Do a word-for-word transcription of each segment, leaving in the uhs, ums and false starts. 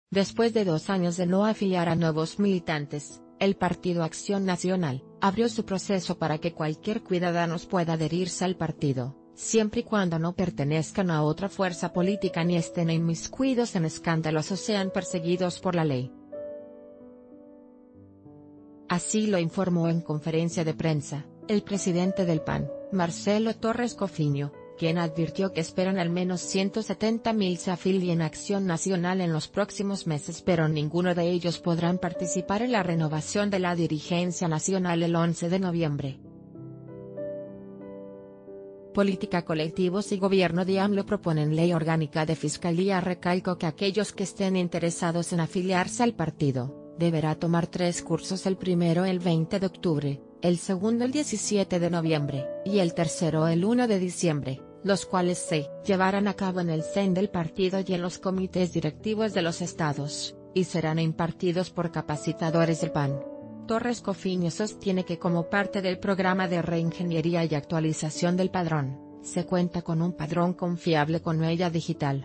Después de dos años de no afiliar a nuevos militantes, el Partido Acción Nacional abrió su proceso para que cualquier ciudadano pueda adherirse al partido, siempre y cuando no pertenezcan a otra fuerza política ni estén inmiscuidos en escándalos o sean perseguidos por la ley. Así lo informó en conferencia de prensa, el presidente del P A N, Marcelo Torres Cofiño, quien advirtió que esperan al menos ciento setenta mil se afilien a Acción Nacional en los próximos meses, pero ninguno de ellos podrán participar en la renovación de la dirigencia nacional el once de noviembre. Política Colectivos y Gobierno de AMLO proponen ley orgánica de fiscalía. Recalco que aquellos que estén interesados en afiliarse al partido, deberá tomar tres cursos: el primero el veinte de octubre, el segundo el diecisiete de noviembre, y el tercero el uno de diciembre, los cuales se llevarán a cabo en el C E N del partido y en los comités directivos de los estados, y serán impartidos por capacitadores del P A N. Torres Cofiño sostiene que como parte del programa de reingeniería y actualización del padrón, se cuenta con un padrón confiable con huella digital.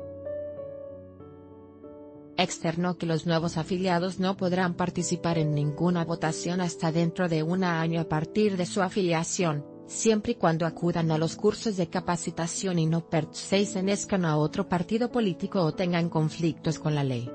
Externó que los nuevos afiliados no podrán participar en ninguna votación hasta dentro de un año a partir de su afiliación, siempre y cuando acudan a los cursos de capacitación y no pertenezcan a otro partido político o tengan conflictos con la ley.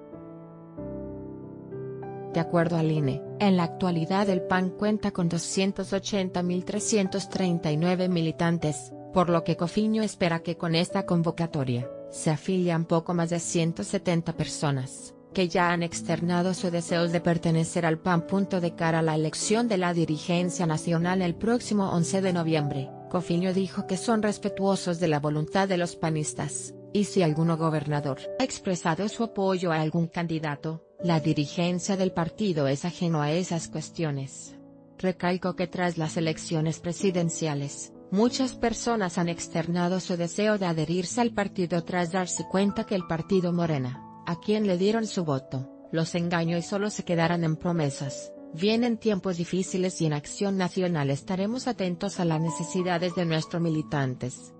De acuerdo al I N E, en la actualidad el P A N cuenta con doscientos ochenta mil trescientos treinta y nueve militantes, por lo que Cofiño espera que con esta convocatoria, se afilian poco más de ciento setenta personas, que ya han externado su deseo de pertenecer al P A N. De cara a la elección de la dirigencia nacional el próximo once de noviembre, Cofiño dijo que son respetuosos de la voluntad de los panistas, y si alguno gobernador ha expresado su apoyo a algún candidato, la dirigencia del partido es ajeno a esas cuestiones. Recalco que tras las elecciones presidenciales, muchas personas han externado su deseo de adherirse al partido tras darse cuenta que el partido Morena, a quien le dieron su voto, los engañó y solo se quedaran en promesas. Vienen tiempos difíciles y en Acción Nacional estaremos atentos a las necesidades de nuestros militantes.